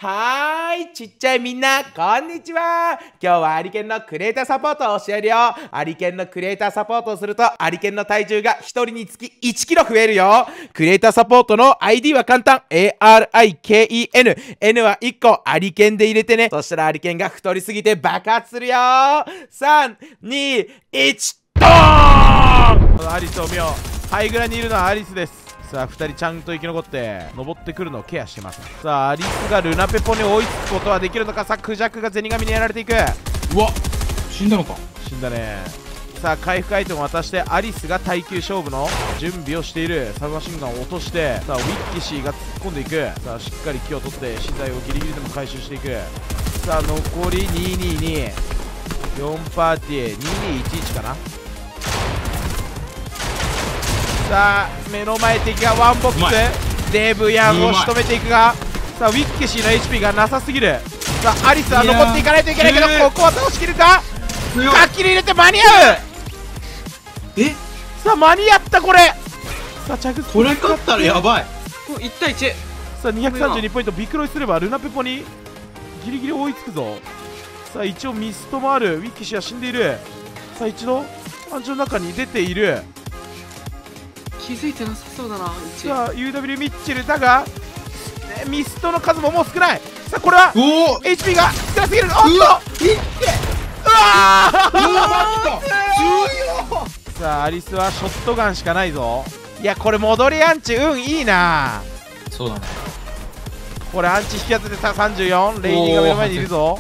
はーい、ちっちゃいみんな、こんにちは。今日はアリケンのクリエイターサポートを教えるよ。アリケンのクリエイターサポートをすると、アリケンの体重が1人につき1キロ増えるよ。クリエイターサポートの ID は簡単。ARIKEN。N は1個、アリケンで入れてね。そしたらアリケンが太りすぎて爆発するよ。3、2、1、ドーン！アリスを見よう。ハイグラにいるのはアリスです。さあ2人ちゃんと生き残って登ってくるのをケアしてます。さあアリスがルナペポに追いつくことはできるのか。さあクジャクがゼニガミにやられていく。 うわ、死んだのか。 死んだね。さあ回復アイテムを渡してアリスが耐久勝負の準備をしている。サブマシンガンを落として、さあウィッキシーが突っ込んでいく。さあしっかり木を取って資材をギリギリでも回収していく。さあ残り222、4パーティー2211かな。さあ目の前敵がワンボックス。デブヤンを仕留めていくが、さあウィッケシーの HP がなさすぎる。さあアリスは残っていかないといけないけど、ここは倒しきるか。かっきり入れて間に合う。さあ間に合ったこれ。さあ着これ勝ったらやばい。 もう1対1。 さあ232ポイントビクロイすればルナペポにギリギリ追いつくぞ。さあ一応ミストもある。ウィッケシーは死んでいる。さあ一度暗地の中に出ている。 気づいてなさそうだな。 さあ UW ミッチェルだが、ミストの数ももう少ない。さあこれは HP が少なすぎる。おっとうわーさあアリスはショットガンしかないぞ。いやこれ戻りアンチいいな。 そうだね。 これアンチ引き当ててさ34。レイニーが目の前にいるぞ。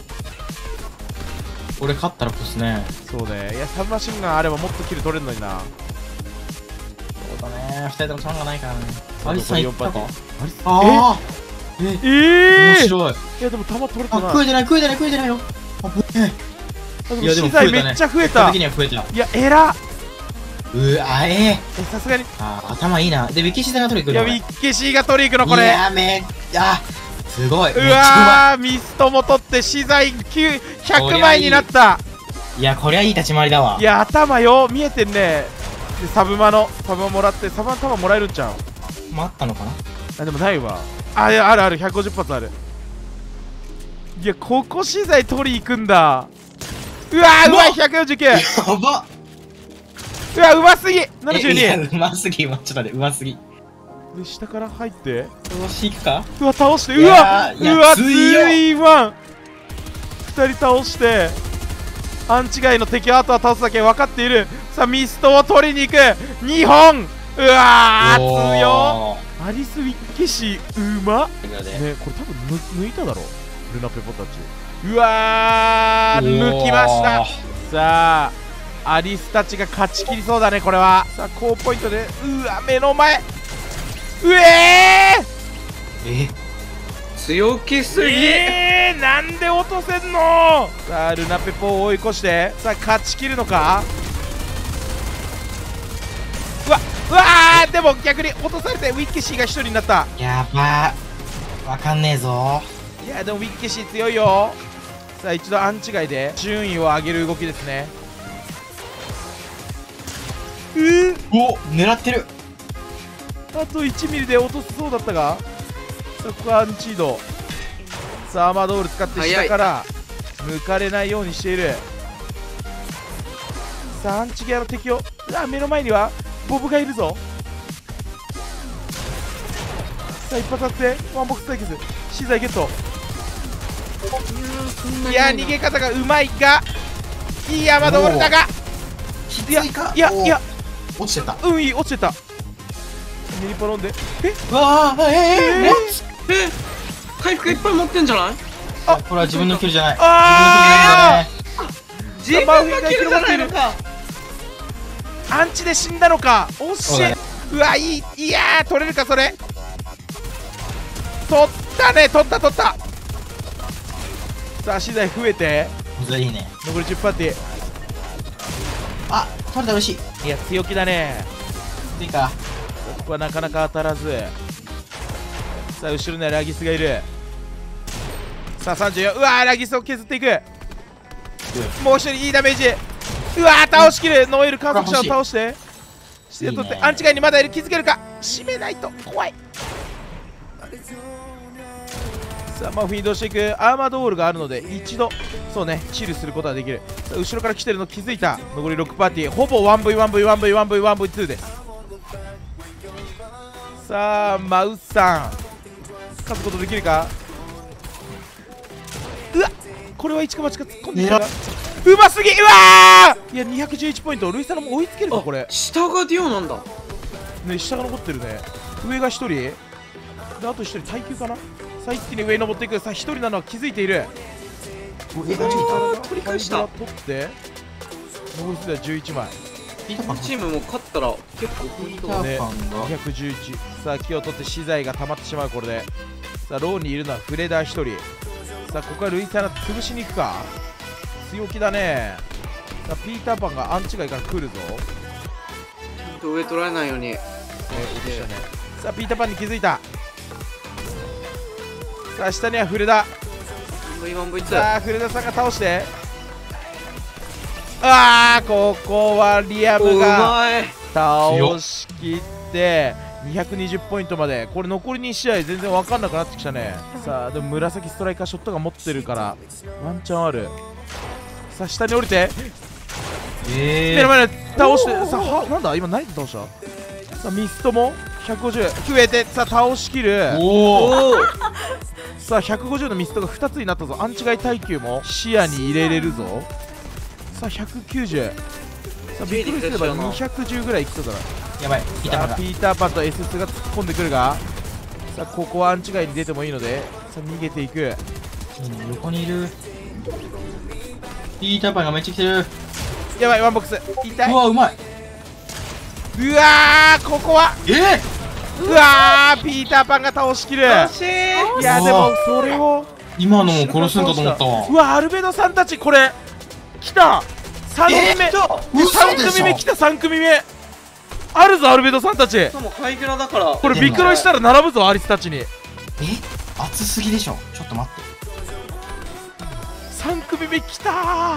これ勝ったらこすね。 そうね。いやサブマシンガンあればもっとキル取れるのにな。 そうだね。2人ともチャンがないからね。アリスさんいったか。 ああ面白い。 いやでも弾取れたな。 食えてないよ。 いやでも資材めっちゃ増えた。いやえら。 うわさすがに頭いいな。でウィッケシーが取り行くの。 いやウィッケシーが取り行くのこれ。 いやすごい。 うわーミストも取って資材100枚になった。 いやこりゃいい立ち回りだわ。 いや頭よ見えてんね。でサブマもらって、サブマの弾もらえるんちゃう。 あったのかな。 あでもないわ。あいやある150発ある。いやここ資材取り行くんだ。うわーうまい149。 やば。 うわうますぎ72。 うますぎ。ちょっと待って、うますぎ。 で下から入ってどうしていくか。 うわ倒して、うわ2-1。2人倒してアンチ外の敵をあとは倒すだけ分かっている。さあミストを取りに行く2本。うわー強アリスウィッケシーうまっね。これ多分抜いただろルナペポたち。うわー抜きました。さあアリスたちが勝ち切りそうだねこれは。さあ高ポイントでうわ目の前強気すぎ。 なんで落とせんの。さあルナペポを追い越してさあ勝ち切るのか。うわーでも逆に落とされてウィッケシーが1人になった。 やばーわかんねえぞ。 いやでもウィッケシー強いよ。さあ一度アンチ外で順位を上げる動きですね。 お狙ってる。 あと1ミリで落とせそうだったが、さあここはアンチ移動。さあアーマードール使って下から抜かれないようにしている。さあアンチギアの敵を目の前にはボブがいるぞ。さあ一発当ててワンボックス対決資材ゲット。いや逃げ方がうまいがいいアーマードールだが、いや落ちてた。 いい落ちてた。ミニポロンで回復いっぱい持ってんじゃない。 これは自分のキルじゃない。 自分のキルじゃないのか。 アンチで死んだのか。惜しい。うわいやー取れるかそれ。取ったね。取ったさあ資材増えていいね。 残り10パーティー。 取れた。嬉しい。 いや強気だね。 いいか。 ここはなかなか当たらず。さあ後ろにはラギスがいる。さあ34。うわーラギスを削っていく。もう一人いいダメージ。うわー倒しきる。ノエル観測者を倒して取ってアンチ外にまだいる。気づけるか。締めないと怖い。 さあマフィン移動していく。アーマードウォールがあるので一度そうねチルすることができる。さあ後ろから来てるの気づいた。残り6パーティー、ほぼ 1V1V1V1V1V2 です。さあマウさん勝つことできるか。うわっこれは一か八か突っ込んできたがうますぎ。うわーいや211ポイント。ルイサナも追いつけるかこれ。 下がディオなんだ。 ね下が残ってるね。上が1人であと1人耐久かな。さあ一気に上に登っていく。さあ1人なのは気づいている。 取り返した。 取って残り数は11枚。 チームも勝ったら結構ポイントがね211。さあ気を取って資材が溜まってしまう。これでさあローにいるのはフレダー1人。さあここはルイサナ潰しに行くか。強気だね。さあピーターパンがアンチ外から来るぞ。 ちゃんと上取られないように。 落としたね。さあピーターパンに気づいた。さあ下にはフレダ。 V1V2。 さあフレダさんが倒して、あーここはリアムが倒しきって220ポイントまで。これ残り2試合全然分かんなくなってきたね。さあでも紫ストライカーショットが持ってるからワンチャンある。さあ下に降りて目の前で倒して。さあはなんだ今何で倒した。さあミストも150増えてさあ倒しきる。 おおさあ150のミストが2つになったぞ。アンチ外耐久も視野に入れれるぞ。さあ190。さあびっくりすれば210ぐらいいきそうだな。 やばいピーターパンだ。 ピーターパンと SS が突っ込んでくるが、さあここはアンチ外に出てもいいのでさあ逃げていく。 横にいる。ピーターパンがめっちゃ来てる。 やばいワンボックス痛い。 うわうまい。 うわーここはうわーピーターパンが倒しきる。いやでもそれを今のも殺すんかと思ったわ。 うわアルベドさんたちこれ来た。3組目3組目来た。3組目あるぞアルベドさんたち。 しかもハイグラだからこれビクロイしたら並ぶぞアリスたちに。 熱すぎでしょ。ちょっと待って。 3組目来たー。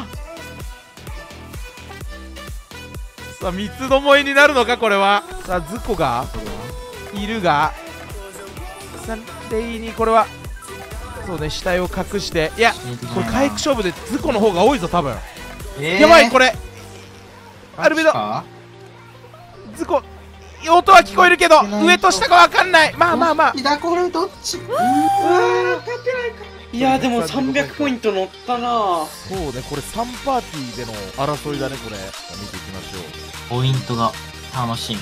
さあ三つどもえになるのかこれは。さあズコがいるがさあレイにこれはそうね死体を隠して。いやこれ回復勝負でズコの方が多いぞ多分。やばいこれアルベドズコ音は聞こえるけど上と下が分かんない。まあまあまあこれどっち。 いやでも300ポイント乗ったな。 そうねこれ3パーティーでの争いだねこれ。見ていきましょポイントが楽しみ。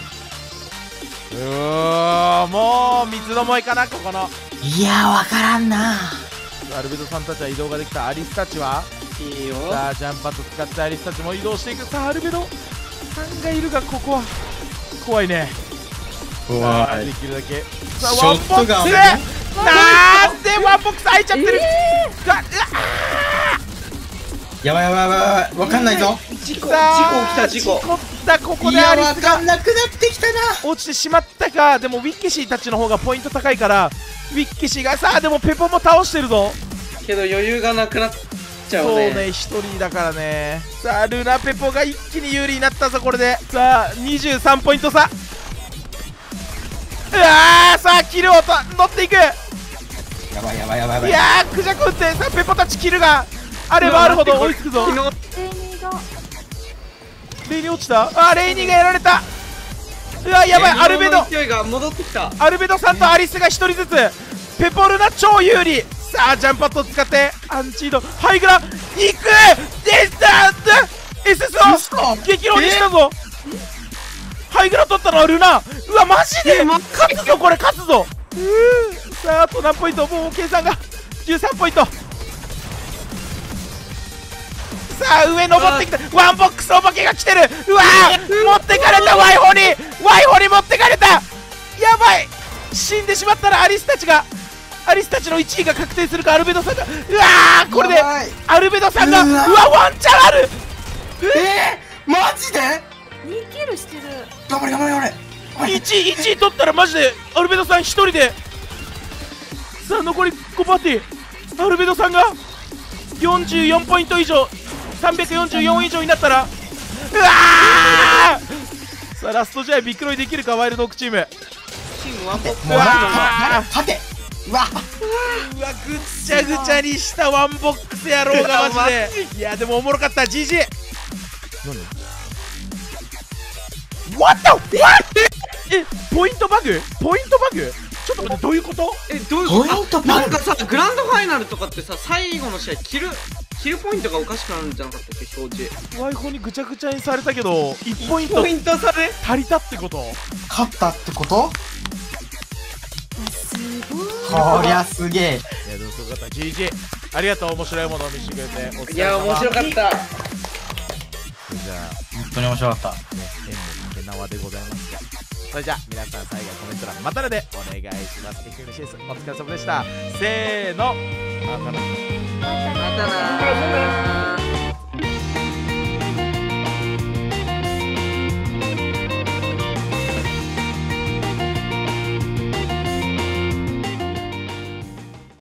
もう三つどもえかなここの。 いやわからんな。 アルベドさんたちは移動ができた。アリスたちはいいよ。 さあジャンパッド使ってアリスたちも移動していく。さあアルベドさんがいるがここは怖いね。 怖い。 できるだけさあショワンボックットガンスなんでワンボックス開いちゃってる。 やばいやばいやばいやばい。わかんないぞ。 事故起きた。事故だここいやでアリスがわかんなくなってきたな。 落ちてしまったか。でもウィッケシーたちの方がポイント高いからウィッケシーがさあでもペポも倒してるぞ。 けど余裕がなくなっちゃうそうね。 ね1人だからね。さあルナペポが一気に有利になったぞこれで。さあ23ポイント差。うわーさあキルを乗っていく。 やばいやばいやばいやばい。 いやークジャク打ってさあペポたちキルがあればあるほど追いつくぞ。レイニー落ちた。あーレイニーがやられた。うわやばいアルベド勢いが戻ってきた。 アルベドさんとアリスが1人ずつ。ペポルナ超有利。さあジャンパッドを使ってアンチードハイグラ行くでしたSS を激論にしたぞ。ハイグラ取ったのはルナ。うわマジで勝つぞこれ勝つぞ。さああと何ポイント。もう計算が13ポイント。さあ上登ってきた。ワンボックスお化けが来てる。うわー持ってかれた。ワイホに持ってかれた。やばい死んでしまったらアリスたちの1位が確定するか。アルベドさんがうわーこれでアルベドさんがうわワンチャンある。 マジで 2キルしてる。 頑張れ頑張れ頑張れ。 1位取ったらマジでアルベドさん1人で。さあ残り5パーティー。アルベドさんが44ポイント以上344以上になったらうわー。さあラスト試合ビックロイできるかワイルドオークチーム。 チームワンボックスもう勝て。 うわうわぐっちゃぐちゃにしたワンボックスやろうがマジで。いやでもおもろかった。 GG。 何 What the what ポイントバグポイントバグ。ちょっと待って、どういうこと？ どういうこと？ ポイントバグなんかさ、グランドファイナルとかってさ、最後の試合キルポイントがおかしくなるんじゃなかったっけ、表示。 ワイホにぐちゃぐちゃにされたけど1ポイントポイント差で足りたってこと？ 勝ったってこと？こりゃすげえ。 いやでもすごかった。 GG ありがとう。面白いものを見せてくれてお疲れ様。 いや、面白かった。 じゃあ本当に面白かった。 ね、縁も縄でございますが、それじゃあ皆さん最後コメント欄またねでお願いします。FMCS お疲れ様でした。せーの、またな。 またなー。